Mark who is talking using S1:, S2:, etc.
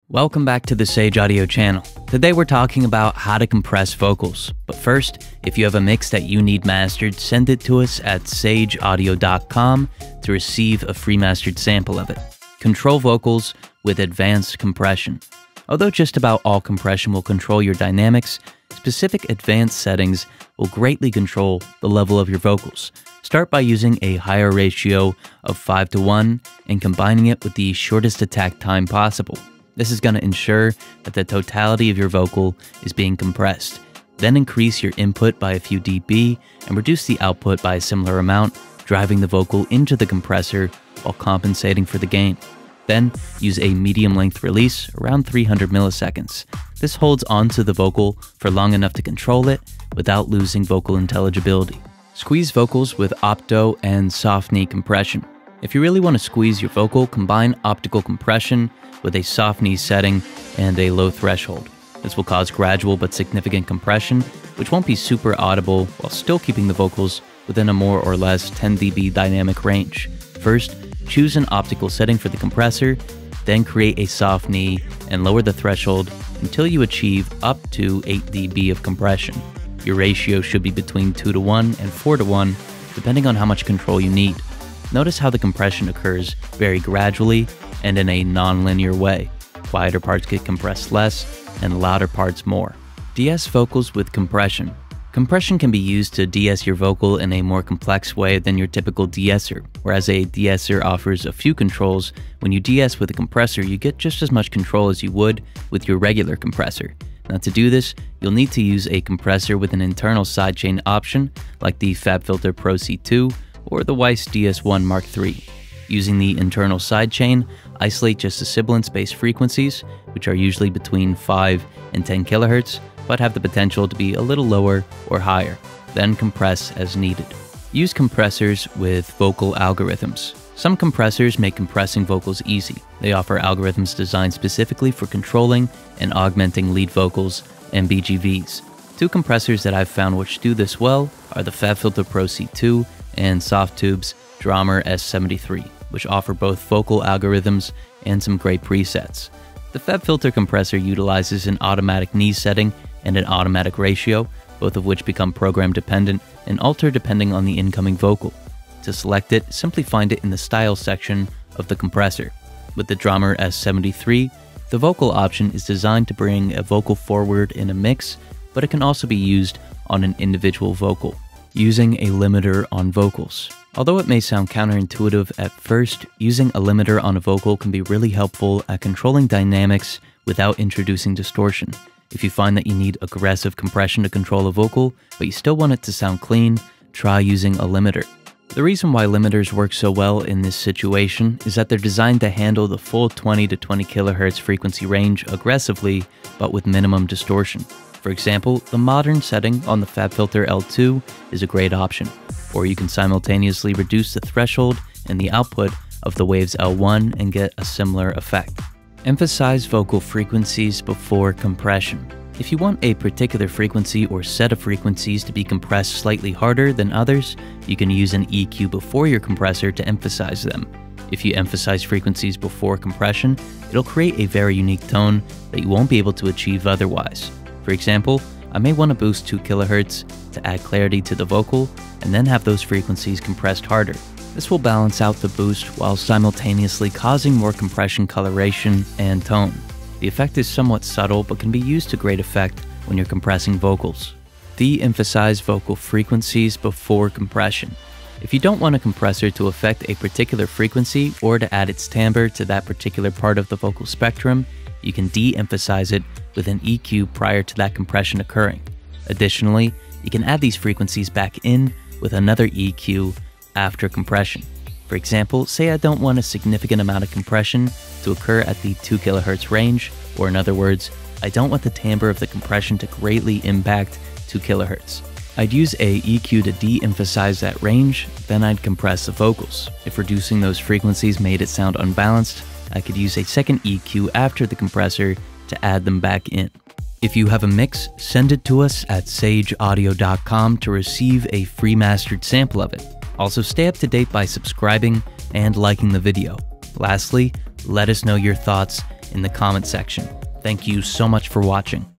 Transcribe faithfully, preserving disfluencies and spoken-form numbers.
S1: Welcome back to the Sage Audio channel. Today we're talking about how to compress vocals. But first, if you have a mix that you need mastered, send it to us at sage audio dot com to receive a free mastered sample of it. Control vocals with advanced compression. Although just about all compression will control your dynamics, specific advanced settings will greatly control the level of your vocals. Start by using a higher ratio of five to one and combining it with the shortest attack time possible. This is going to ensure that the totality of your vocal is being compressed. Then increase your input by a few dB and reduce the output by a similar amount, driving the vocal into the compressor while compensating for the gain. Then use a medium length release around three hundred milliseconds. This holds onto the vocal for long enough to control it without losing vocal intelligibility. Squeeze vocals with opto and soft knee compression. If you really want to squeeze your vocal, combine optical compression with a soft knee setting and a low threshold. This will cause gradual but significant compression, which won't be super audible while still keeping the vocals within a more or less ten dB dynamic range. First, choose an optical setting for the compressor, then create a soft knee and lower the threshold until you achieve up to eight dB of compression. Your ratio should be between two to one and four to one, depending on how much control you need. Notice how the compression occurs very gradually and in a non-linear way. Quieter parts get compressed less and louder parts more. De-ess vocals with compression. Compression can be used to de-ess your vocal in a more complex way than your typical de-esser. Whereas a de-esser offers a few controls, when you de-ess with a compressor, you get just as much control as you would with your regular compressor. Now to do this, you'll need to use a compressor with an internal sidechain option like the FabFilter Pro C two or the Weiss D S one Mark three. Using the internal sidechain, isolate just the sibilance-based frequencies, which are usually between five and ten kilohertz, but have the potential to be a little lower or higher. Then compress as needed. Use compressors with vocal algorithms. Some compressors make compressing vocals easy. They offer algorithms designed specifically for controlling and augmenting lead vocals and B G Vs. Two compressors that I've found which do this well are the FabFilter Pro C two and Softube's Drummer S seventy-three, which offer both vocal algorithms and some great presets. The FabFilter compressor utilizes an automatic knee setting and an automatic ratio, both of which become program dependent and alter depending on the incoming vocal. To select it, simply find it in the Style section of the compressor. With the Drummer S seventy-three, the vocal option is designed to bring a vocal forward in a mix, but it can also be used on an individual vocal. Using a limiter on vocals. Although it may sound counterintuitive at first, using a limiter on a vocal can be really helpful at controlling dynamics without introducing distortion. If you find that you need aggressive compression to control a vocal, but you still want it to sound clean, try using a limiter. The reason why limiters work so well in this situation is that they're designed to handle the full twenty to twenty kilohertz frequency range aggressively, but with minimum distortion. For example, the modern setting on the FabFilter L two is a great option, or you can simultaneously reduce the threshold and the output of the Waves L one and get a similar effect. Emphasize vocal frequencies before compression. If you want a particular frequency or set of frequencies to be compressed slightly harder than others, you can use an E Q before your compressor to emphasize them. If you emphasize frequencies before compression, it'll create a very unique tone that you won't be able to achieve otherwise. For example, I may want to boost two kilohertz to add clarity to the vocal and then have those frequencies compressed harder. This will balance out the boost while simultaneously causing more compression coloration and tone. The effect is somewhat subtle but can be used to great effect when you're compressing vocals. De-emphasize vocal frequencies before compression. If you don't want a compressor to affect a particular frequency or to add its timbre to that particular part of the vocal spectrum, you can de-emphasize it with an E Q prior to that compression occurring. Additionally, you can add these frequencies back in with another E Q after compression. For example, say I don't want a significant amount of compression to occur at the two kilohertz range, or in other words, I don't want the timbre of the compression to greatly impact two kilohertz. I'd use a E Q to de-emphasize that range, then I'd compress the vocals. If reducing those frequencies made it sound unbalanced, I could use a second E Q after the compressor to add them back in. If you have a mix, send it to us at sage audio dot com to receive a free mastered sample of it. Also, stay up to date by subscribing and liking the video. Lastly, let us know your thoughts in the comment section. Thank you so much for watching.